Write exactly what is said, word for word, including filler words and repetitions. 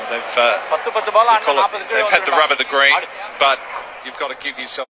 they've, uh, they've had the rub of the green, but you've got to give yourself